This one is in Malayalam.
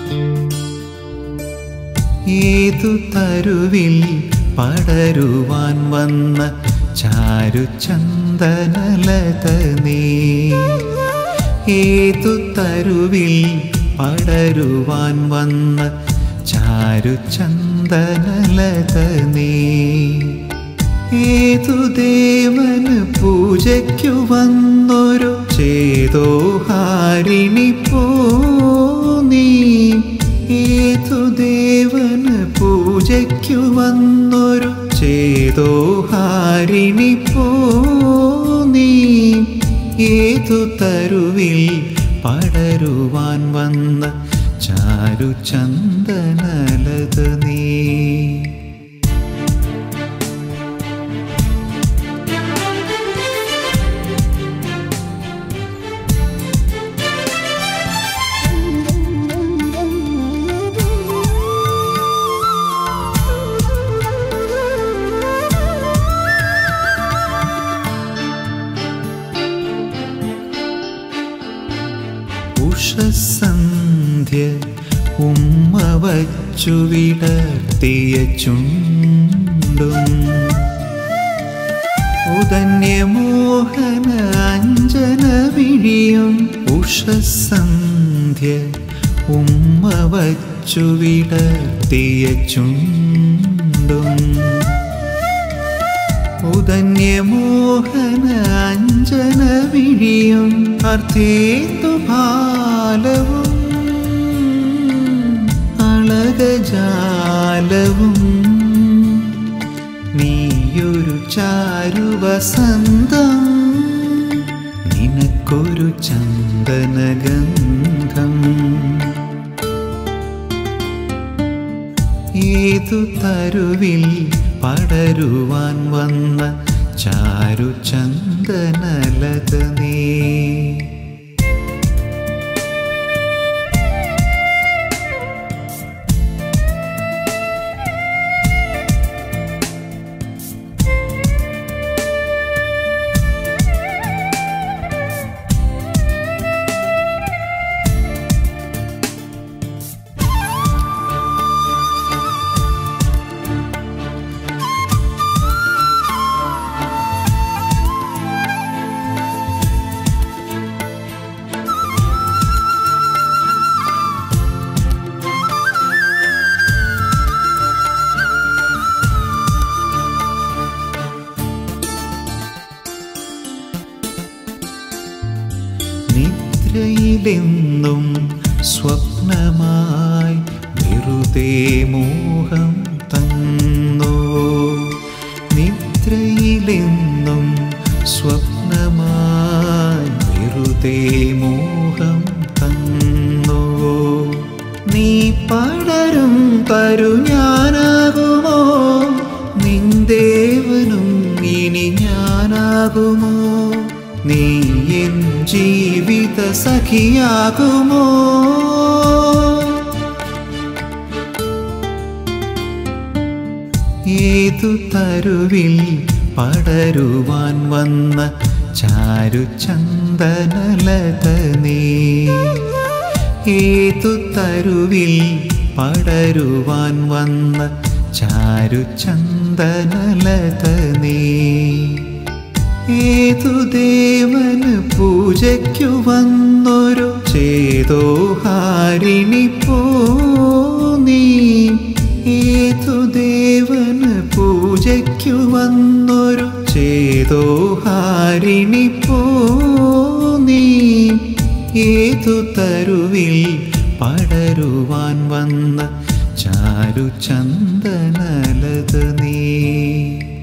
ഏതു തരുവിൽ പടരുവാൻ വന്ന ചാരുചന്ദനലത നീ. ഏതു തരുവിൽ പടരുവാൻ വന്ന ചാരുചന്ദനലത നീ. ഏതു ദേവന് പൂജയ്ക്കു വന്നൊരു ചേതോഹാരിണി പോ നീ. ഏതു ദേവന് പൂജയ്ക്കു വന്നൊരു ചേതോഹാരിണി പോ നീ. ഏതു തരുവിൽ പടരുവാൻ വന്ന ചാരുചന്ദനലത നീ. ഉഷസന്ധ്യ ഉമ്മ വച്ചു വിടർത്തിയ ചുണ്ടും ഉദന്യമോഹന അഞ്ജന വിഴിയും. ഉഷസന്ധ്യ ഉമ്മ വച്ചു വിടർത്തിയ ചുണ്ടും ഉദന്യമോഹന അഞ്ജന വിഴിയും. അർത്ഥേന്ദു ഭാലവും അളകജാലവും നീയൊരു ചാരുവസന്തം. നിനക്കൊരു ചന്ദനഗന്ധം. ഏതു തരുവിൽ പടരുവാൻ വന്ന ചാരുചന്ദനലത നീ. നിദ്രയിലെന്നും സ്വപ്നമായി വെറുതെ മോഹം തന്നോ. നിദ്രയിലെന്നും സ്വപ്നമായി വെറുതെ മോഹം തന്നോ. നീ പടരും തരു ഞാനാകുമോ. നിന്ദേവനും ഇനി ഞാനാകുമോ. നീ എൻ ജീവിത സഖിയാകുമോ. ഏതു തരുവിൽ പടരുവാൻ വന്ന ചാരുചന്ദനലത നീ. ഏതു തരുവിൽ പടരുവാൻ വന്ന ചാരുചന്ദനലത നീ. ഏതു ദേവന് പൂജയ്ക്കു വന്നൊരു ചേതോഹാരിണി പോ നീ. ഏതു ദേവന് പൂജയ്ക്കു വന്നൊരു ചേതോഹാരിണി പോ നീ. ഏതു തരുവിൽ പടരുവാൻ വന്ന ചാരുചന്ദനലത നീ.